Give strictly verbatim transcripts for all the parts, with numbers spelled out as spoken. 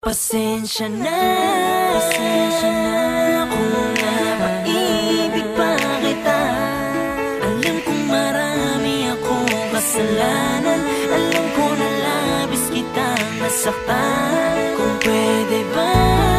Pasensya na, pasensya na kung napaibig pa kita. Alam kong marami akong kasalanan. Alam ko na labis kitang nasaktan. Kung pwede ba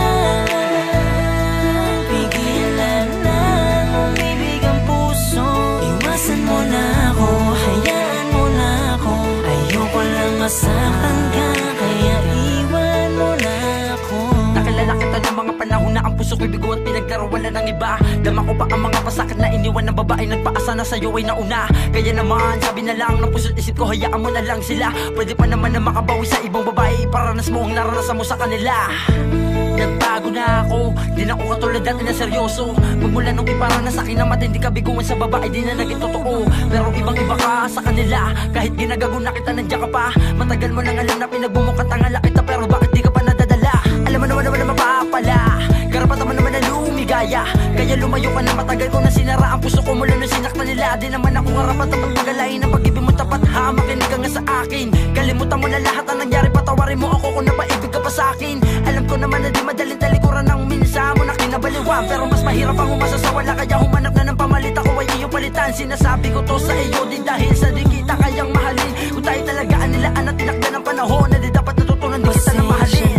pigilan na umibig ang puso. Iwasan mo na ako, hayaan mo na ako. Ayoko lang masaktan ka, kaya iwan mo na ako. Nakilala kita ng mga panahon na ang puso ko'y bigo at pinaglaruan na ng iba. Dama ko pa ang mga pasakit na iniwan ng babae. Nagpaasa na sa'yo ay nauna. Kaya naman sabi na lang ng puso't isip ko, hayaan mo na lang sila. Pwede pa naman na makabawi sa ibang babae. Paranas mo ang naranasan mo sa kanila. Nagbago na ako, di na ako katulad dati na seryoso. Magmula nung iparanas sa akin na matindi kabiguan sa babae, di na naging totoo. Pero ibang iba ka sa kanila. Kahit ginagago na kita, nandiyan ka pa. Matagal mo nang alam na pinagbumukat ang ala kita. Pero bakit di ka pa nadadala? Alam mo naman naman na mapapala. Karapatan mo naman na lumigaya. Kaya lumayo ka na, matagal ko na sinara ang puso ko mula nung sinaktan nila. Di naman ako karapat na magpagalain ang pag-ibig mo tapat. Ha, makinig ka nga sa akin. Kalimutan mo na lahat ang nangyari, patawarin mo ako kung napaibig ka pa sa akin. Alam ko naman na di madaling talikuran ng minsa mo na kinabaliwan. Pero mas mahirap ang umasa sa wala, kaya humanap na ng pamalit. Ako ay iyong palitan. Sinasabi ko to sa iyo di dahil sa di kita kayang mahalin. Kung tayo talaga ang nilaan at tinakda ng panahon, na di dapat natutunan di kita na mahalin.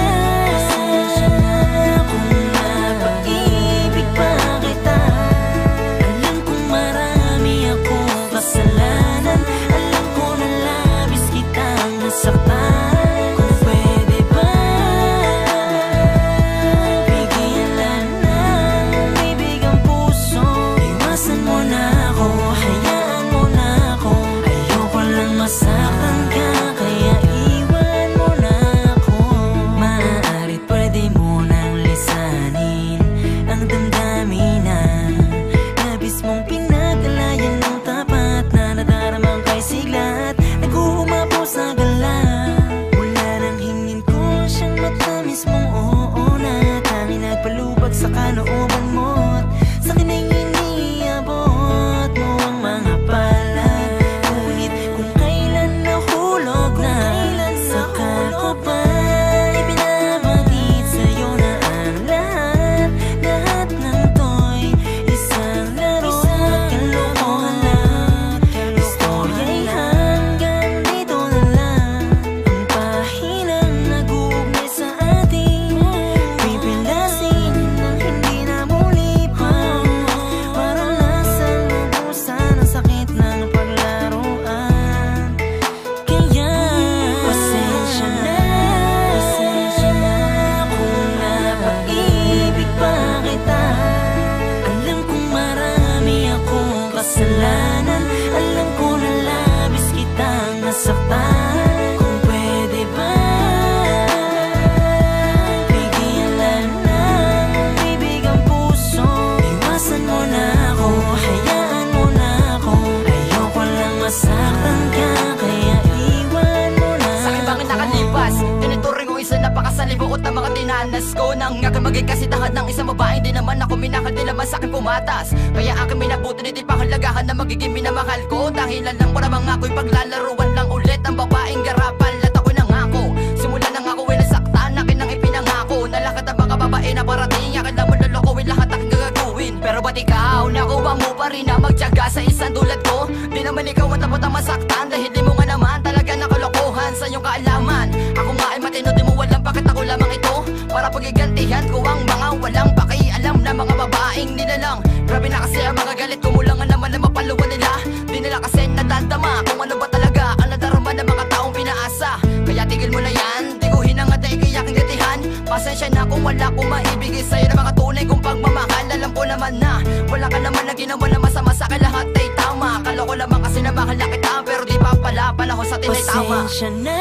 Napakasalibuot ng mga dinanas ko nang aking maging kasitahan ng isang babae. Di naman ako minakal, di naman sa akin pumatas. Kaya aking minabuti, di pahalagahan na magiging minamahal ko. Dahilan lang ko namang ako'y paglalaruan lang ulit ang babaeng garapal. At ako'y nangako, simula nang ako'y nasaktan, akin nang ipinangako. Nalakat ang mga babae na parating, akin lang mo lolokohin lahat aking gagawin. Pero ba't ikaw, nakuha mo pa rin na magtiyaga sa isang tulad ko? Di naman ikaw ang tapos ang masaktan, dahil di mo nga naman talaga nakalokohan sa iyong kaalaman. Ako nga ay matino, di mo walang bakit ako lamang ito para pagigantihan ko ang mga walang pakialam na mga babaeng nilalang. Grabe na kasi ang mga galit ko, mula nga naman na mapaluan nila. Di nila kasi nadadama kung ano ba talaga ang nadarama ng mga taong pinaasa. Kaya tigil mo na yan, tiguhin ang atay kay aking gatihan. Pasensya na kung wala ko maibigay sa'yo ng mga tunay kong pagmamahal. Alam ko naman na wala ka naman na ginawa na masama sa akin, lahat ay tama. Akala ko naman kasi na mahal na kita, pero di pa pala panahon sa atin ay tama. Pasensya na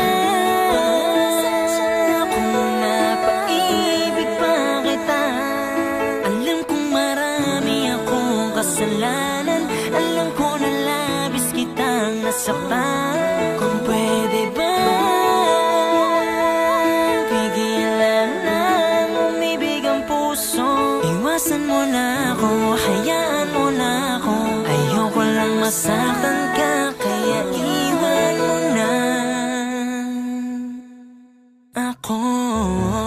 kung napaibig pa kita. Alam kong marami akong kasalanan. Alam ko na labis kitang nasaktan. Kung pwede ba pigilan lang umibig ang puso. Iwasan mo na ako, hayaan mo na ako. Ayoko lang masaktan ka, kaya iwan mo na ako. ako.